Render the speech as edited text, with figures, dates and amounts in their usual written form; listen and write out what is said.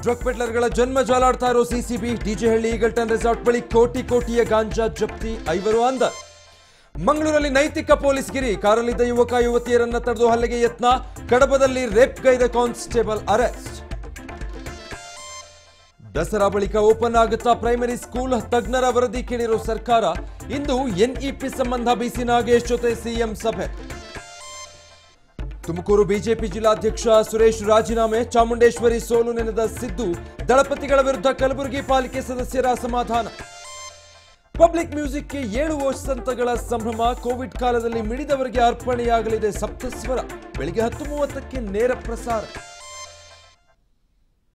Drug ಪೆಡ್ಲರ್ಗಳ ಜನ್ಮ ಜಾಲಾಡ್ತಾ ಇರೋ CCB DJ Halli Eagleton resort ಬಳಿ ಕೋಟಿಯ ಗಾಂಜಾ ಜಪ್ತಿ 5 ಅಂದರ್. ಮಂಗಳೂರಲ್ಲಿ ನೈತಿಕ ಪೊಲೀಸ್ಗಿರಿ, ಕಾರಲ್ಲಿದ್ದ ಯುವಕ ಯುವತಿಯರನ್ನ ತಡೆದು ಹಲ್ಲೆಗೆ ಯತ್ನ, ಕಡಬದಲ್ಲಿ ರೇಪ್ಗೈದ ಕಾನ್ಸ್ಟೇಬಲ್ ಅರೆಸ್ಟ್. ದಸರಾ ಬಳಿಕ ಓಪನ್ ಆಗುತ್ತಾ ಪ್ರೈಮರಿ ಸ್ಕೂಲ್, ತಜ್ಞರ ವರದಿ ಕೇಳಿರೋ ಸರ್ಕಾರ. ಇಂದು ಎನ್ಇಪಿ ಸಂಬಂಧ ಬಿಸಿ ನಾಗೇಶ್ ಜೊತೆ ಸಿಎಂ ಸಭೆ. ತುಮಕೂರು ಬಿಜೆಪಿ ಜಿಲ್ಲಾಧ್ಯಕ್ಷ ಸುರೇಶ್ ರಾಜೀನಾಮೆ, ಚಾಮುಂಡೇಶ್ವರಿ ಸೋಲು ನೆನೆದ ಸಿದ್ದು, ದಳಪತಿಗಳ ವಿರುದ್ಧ ಕಲಬುರಗಿ ಪಾಲಿಕೆ ಸದಸ್ಯರ ಅಸಮಾಧಾನ. ಪಬ್ಲಿಕ್ ಮ್ಯೂಸಿಕ್ಗೆ 7 ವಸಂತಗಳ ಸಂಭ್ರಮ, ಕೋವಿಡ್ ಕಾಲದಲ್ಲಿ ಮಿಡಿದವರಿಗೆ ಅರ್ಪಣೆಯಾಗಲಿದೆ ಸಪ್ತಸ್ವರ. ಬೆಳಿಗ್ಗೆ 10:30ಕ್ಕೆ ನೇರ ಪ್ರಸಾರ.